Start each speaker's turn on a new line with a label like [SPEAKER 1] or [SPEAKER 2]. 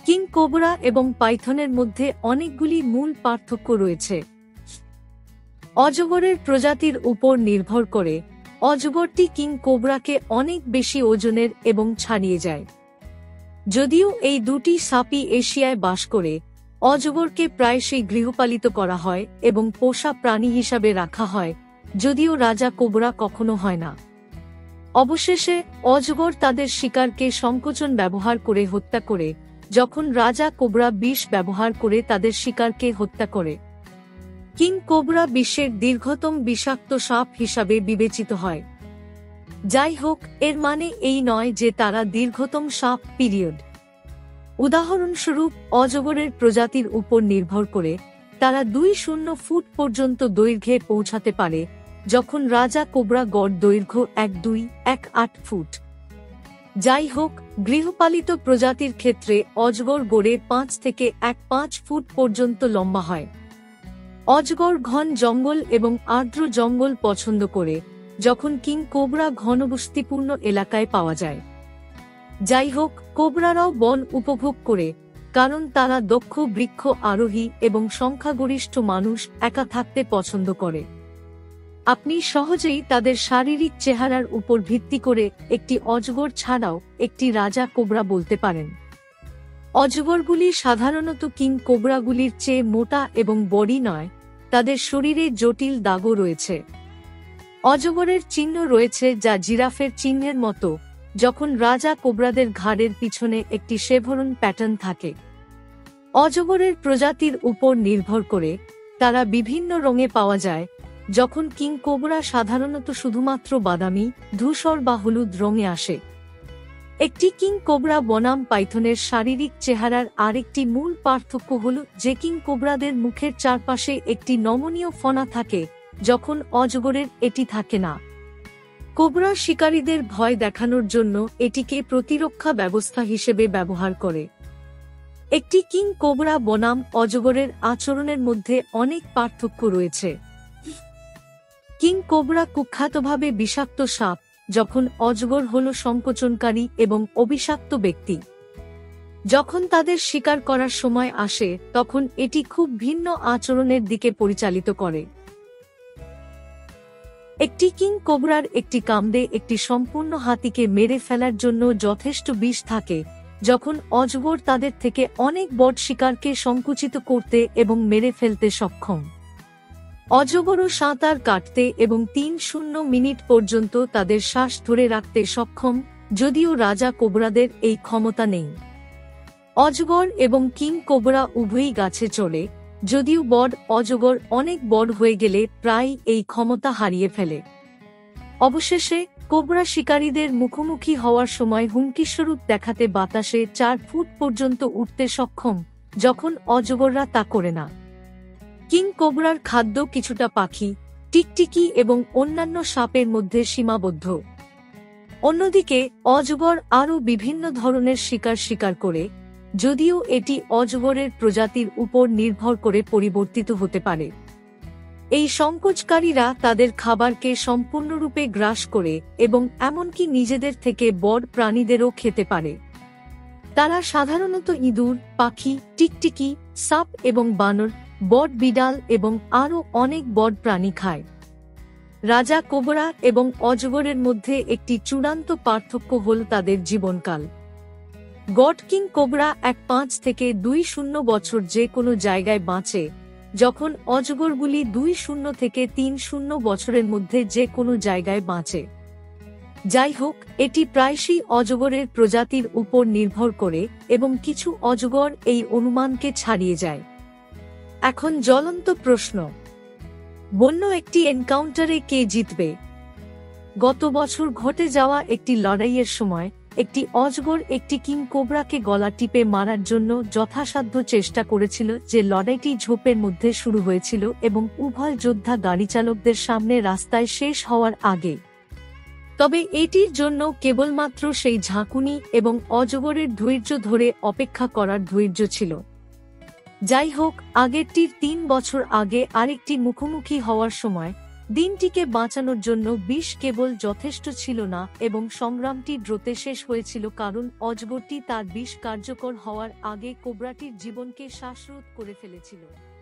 [SPEAKER 1] King cobra এবং পাইথনের মধ্যে অনেকগুলি মূল পার্থক্য রয়েছে। অজগরের প্রজাতির উপর নির্ভর করে অজগরটি কিং কোবরাকে অনেক বেশি ওজনের এবং ছাড়িয়ে যায়। যদিও এই দুটি সাপই এশিয়ায় বাস করে, অজগরকে প্রায়শই গৃহপালিত করা হয় এবং পোষা প্রাণী হিসাবে রাখা হয়, যদিও রাজা কোবরা কখনো হয় না। অবশেষে অজগর তাদের শিকারকে সংকোচন ব্যবহার করে হত্যা করে, যখন রাজা কোবরা বিষ ব্যবহার করে তাদের শিকারকে হত্যা করে। কিং কোবরা বিশ্বের দীর্ঘতম বিষাক্ত সাপ হিসাবে বিবেচিত হয়। যাই হোক, এর মানে এই নয় যে তারা দীর্ঘতম সাপ পিরিয়ড। উদাহরণস্বরূপ, অজগরের প্রজাতির উপর নির্ভর করে তারা 2.0 ফুট পর্যন্ত দৈর্ঘ্যে পৌঁছাতে পারে, যখন রাজা কোবরা গড় দৈর্ঘ্য 1.2-1.8 ফুট। যাই হোক, গৃহপালিত প্রজাতির ক্ষেত্রে অজগর গড়ে 5 থেকে 1.5 ফুট পর্যন্ত লম্বা হয়। অজগর ঘন জঙ্গল এবং আর্দ্র জঙ্গল পছন্দ করে, যখন কিং কোবরা ঘনবসতিপূর্ণ এলাকায় পাওয়া যায়। যাই হোক, কোবরারাও বন উপভোগ করে, কারণ তারা দক্ষ বৃক্ষ আরোহী এবং সংখ্যাগরিষ্ঠ মানুষ একা থাকতে পছন্দ করে। আপনি সহজেই তাদের শারীরিক চেহারার উপর ভিত্তি করে একটি অজগর ছাড়াও একটি রাজা কোবরা বলতে পারেন। অজগরগুলি সাধারণত কিং কোবরাগুলির চেয়ে মোটা এবং বড়ি নয়, তাদের শরীরে জটিল দাগও রয়েছে। অজগরের চিহ্ন রয়েছে যা জিরাফের চিহ্নের মতো, যখন রাজা কোবরাদের ঘাড়ের পিছনে একটি শেভরন প্যাটার্ন থাকে। অজগরের প্রজাতির উপর নির্ভর করে তারা বিভিন্ন রঙে পাওয়া যায়, যখন কিং কোবরা সাধারণত শুধুমাত্র বাদামি, ধূসর বা হলুদ রঙে আসে। একটি কিং কোবরা বনাম পাইথনের শারীরিক চেহারার আরেকটি মূল পার্থক্য হল যে কিং কোবরাদের মুখের চারপাশে একটি নমনীয় ফনা থাকে, যখন অজগরের এটি থাকে না। কোবরা শিকারীদের ভয় দেখানোর জন্য এটিকে প্রতিরক্ষা ব্যবস্থা হিসেবে ব্যবহার করে। একটি কিং কোবরা বনাম অজগরের আচরণের মধ্যে অনেক পার্থক্য রয়েছে। কিং কোবরা কুখ্যাতভাবে বিষাক্ত সাপ, যখন অজগর হল সংকোচনকারী এবং অভিশাপ্ত ব্যক্তি। যখন তাদের শিকার করার সময় আসে, তখন এটি খুব ভিন্ন আচরণের দিকে পরিচালিত করে। একটি কিং কোবরার একটি কামড়ে একটি সম্পূর্ণ হাতিকে মেরে ফেলার জন্য যথেষ্ট বিষ থাকে, যখন অজগর তাদের থেকে অনেক বড় শিকারকে সংকুচিত করতে এবং মেরে ফেলতে সক্ষম। অজগরও সাঁতার কাটতে এবং 3-0 মিনিট পর্যন্ত তাদের শ্বাস ধরে রাখতে সক্ষম, যদিও রাজা কোবরাদের এই ক্ষমতা নেই। অজগর এবং কিং কোবরা উভয়ই গাছে চড়ে, যদিও বড় অজগর অনেক বড় হয়ে গেলে প্রায় এই ক্ষমতা হারিয়ে ফেলে। অবশেষে, কোবরা শিকারীদের মুখোমুখি হওয়ার সময় হুমকিস্বরূপ দেখাতে বাতাসে 4 ফুট পর্যন্ত উঠতে সক্ষম, যখন অজগররা তা করে না। কিং কোবরার খাদ্য কিছুটা পাখি, টিকটিকি এবং অন্যান্য সাপের মধ্যে সীমাবদ্ধ। অন্যদিকে, অজগর আরও বিভিন্ন ধরনের শিকার করে, যদিও এটি অজগরের প্রজাতির উপর নির্ভর করে পরিবর্তিত হতে পারে। এই সংকোচকারীরা তাদের খাবারকে সম্পূর্ণরূপে গ্রাস করে এবং এমনকি নিজেদের থেকে বড় প্রাণীদেরও খেতে পারে। তারা সাধারণত ইঁদুর, পাখি, টিকটিকি, সাপ এবং বানর, বড় বিড়াল এবং আরও অনেক বড় প্রাণী খায়। রাজা কোবরা এবং অজগরের মধ্যে একটি চূড়ান্ত পার্থক্য হল তাদের জীবনকাল। গড কিং কোবরা 1.5 থেকে 2.0 বছর যে কোনো জায়গায় বাঁচে, যখন অজগরগুলি 2.0 থেকে 3.0 বছরের মধ্যে যে কোনো জায়গায় বাঁচে। যাই হোক, এটি প্রায়শই অজগরের প্রজাতির উপর নির্ভর করে এবং কিছু অজগর এই অনুমানকে ছাড়িয়ে যায়। এখন জ্বলন্ত প্রশ্ন, বন্য একটি এনকাউন্টারে কে জিতবে? গত বছর ঘটে যাওয়া একটি লড়াইয়ের সময় একটি অজগর একটি কিং কোবরাকে গলা টিপে মারার জন্য যথাসাধ্য চেষ্টা করেছিল, যে লড়াইটি ঝোপের মধ্যে শুরু হয়েছিল এবং উভয় যোদ্ধা গাড়িচালকদের সামনে রাস্তায় শেষ হওয়ার আগে। তবে এটির জন্য কেবলমাত্র সেই ঝাঁকুনি এবং অজগরের ধৈর্য ধরে অপেক্ষা করার ধৈর্য ছিল। যাই হোক, আগেরটির 3 বছর আগে আরেকটি মুখোমুখি হওয়ার সময় দিনটিকে বাঁচানোর জন্য বিষ কেবল যথেষ্ট ছিল না এবং সংগ্রামটি ড্রোতে শেষ হয়েছিল কারণ অজগরটি তার বিষ কার্যকর হওয়ার আগে কোবরাটির জীবনকে শ্বাসরোধ করে ফেলেছিল।